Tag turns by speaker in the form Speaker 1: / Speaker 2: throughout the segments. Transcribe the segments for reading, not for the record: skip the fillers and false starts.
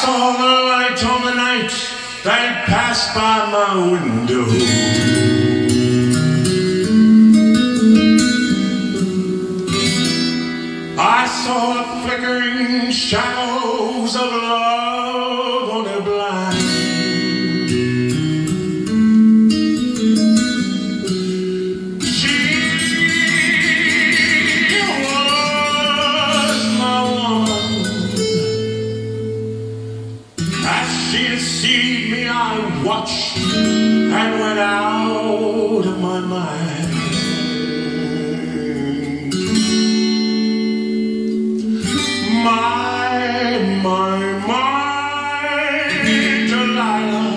Speaker 1: saw the light on the night that passed by my window. I saw the flickering shadows of love on a blind. She was my woman. As she deceived me, I watched and went out of my mind. My Delilah,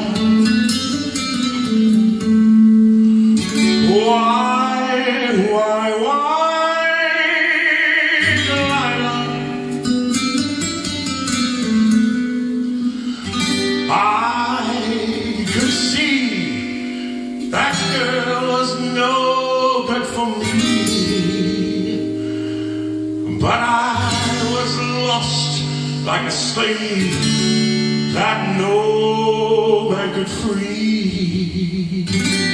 Speaker 1: why, Delilah? I could see that girl was no good for me, but I was lost like a slave that no man could free.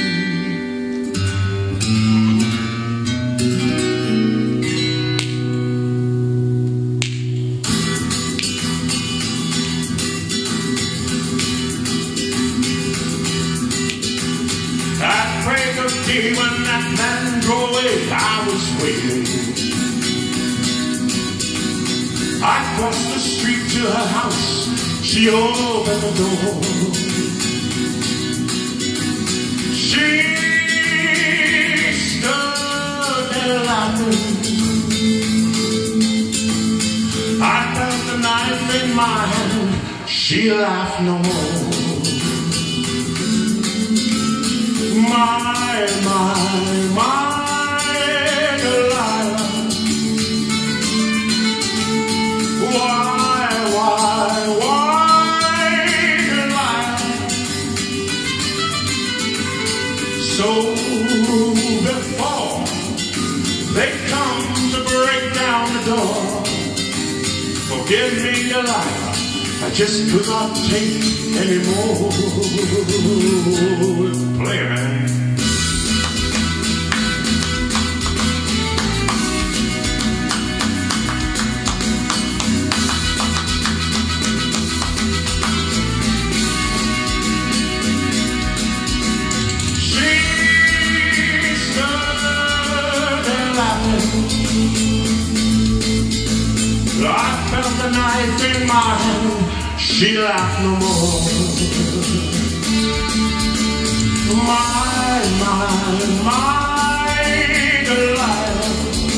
Speaker 1: At break of day when that man drove away, I was waiting. I crossed the street to her house. She opened the door. She stood there laughing. I felt the knife in my hand. She laughed no more. My Delilah. Why, Delilah? So before they come to break down the door, forgive me, Delilah, I just could not take anymore. Play it, man. I felt the knife in my hand. She laughed no more. My Delilah.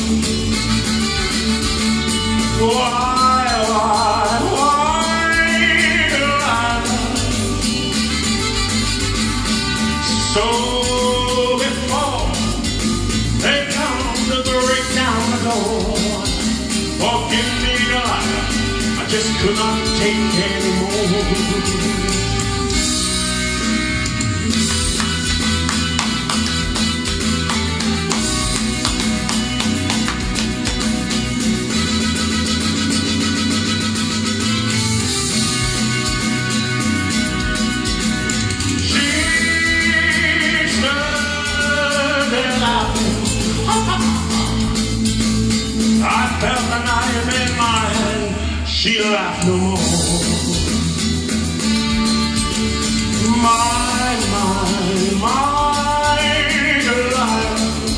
Speaker 1: Why, Delilah? So before they come to break down the door, forgive me, Delilah, I just could not take anymore. She stood there laughing. I felt the knife in my hand. She laughed no more. My Delilah.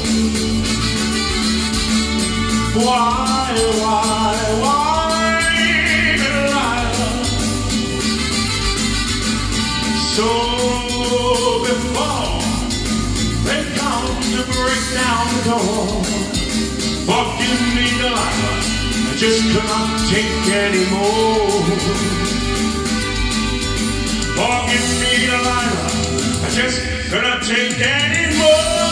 Speaker 1: Why, Delilah? So before they come to break down the door, forgive me, Delilah, I just could not take anymore. Forgive me, Delilah, I just could not take anymore.